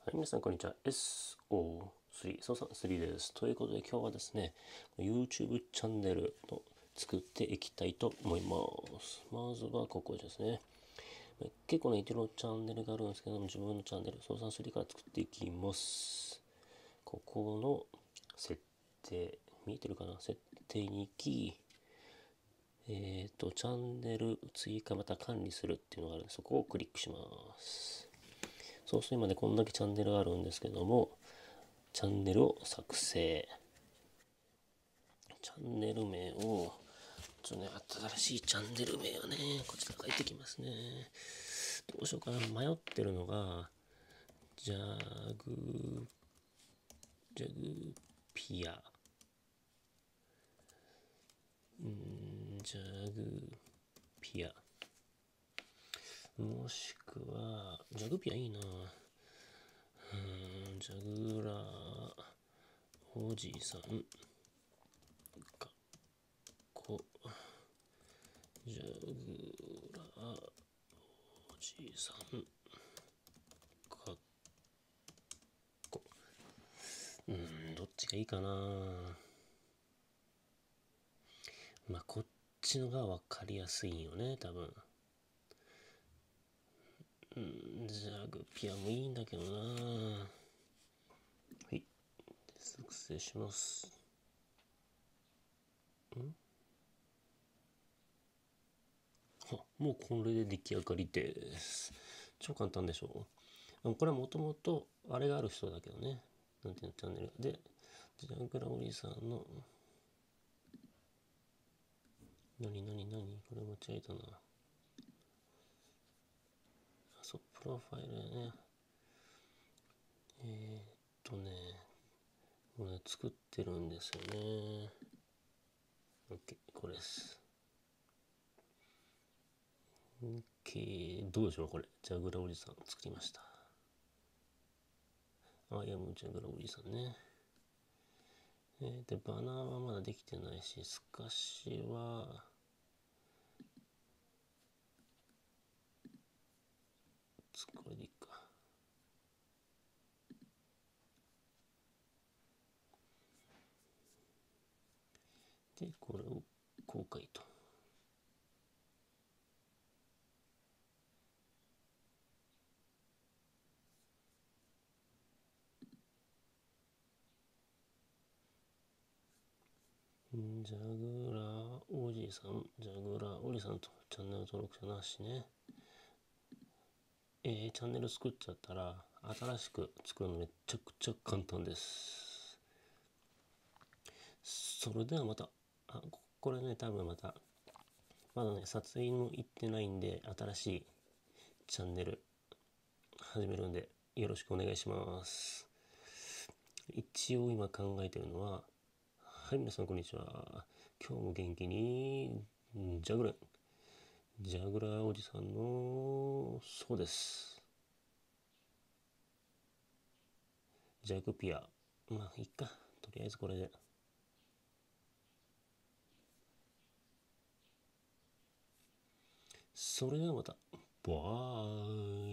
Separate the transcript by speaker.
Speaker 1: はい、皆さんこんにちは。SO3、そうさん3です。ということで今日はですね、YouTube チャンネルを作っていきたいと思います。まずはここですね。結構ね、いろいろチャンネルがあるんですけども、自分のチャンネル、そうさん3から作っていきます。ここの設定、見えてるかな、設定に行き、チャンネル追加また管理するっていうのがあるので、そこをクリックします。そうすると今ね、こんだけチャンネルがあるんですけども、チャンネルを作成。チャンネル名を、新しいチャンネル名をね、こちら書いてきますね。どうしようかな、迷ってるのが、ジャグ、ジャグピア。ジャグピア。もしくは、ジャグピアいいな。ジャグラーおじさんかこジャグラーおじさんかっこどっちがいいかな。まあこっちのが分かりやすいよね多分。ジャグピアもいいんだけどな。はい、作成します。もうこれで出来上がりです。超簡単でしょ。これはもともとあれがある人だけどね。なんていうのチャンネルで、ジャグラおじさんのこれ間違えたな。そう、プロファイルね。これ作ってるんですよね。OK、これです。OK、どうでしょうこれ。ジャグラおじさん作りました。もうジャグラおじさんね。で、バナーはまだできてないし、スカシは、これでいいか。で、これを公開と。ジャグラーおじさん、ジャグラーおじさんとチャンネル登録者なしね。チャンネル作っちゃったら新しく作るのめちゃくちゃ簡単です。それではまた、これね、多分まだね、撮影も行ってないんで、新しいチャンネル始めるんで、よろしくお願いします。一応今考えてるのは、はい、皆さんこんにちは。今日も元気に、ジャグラーおじさんの、そうです。ジャグピア。まあ、いっか。とりあえずこれで。それではまた。バイ。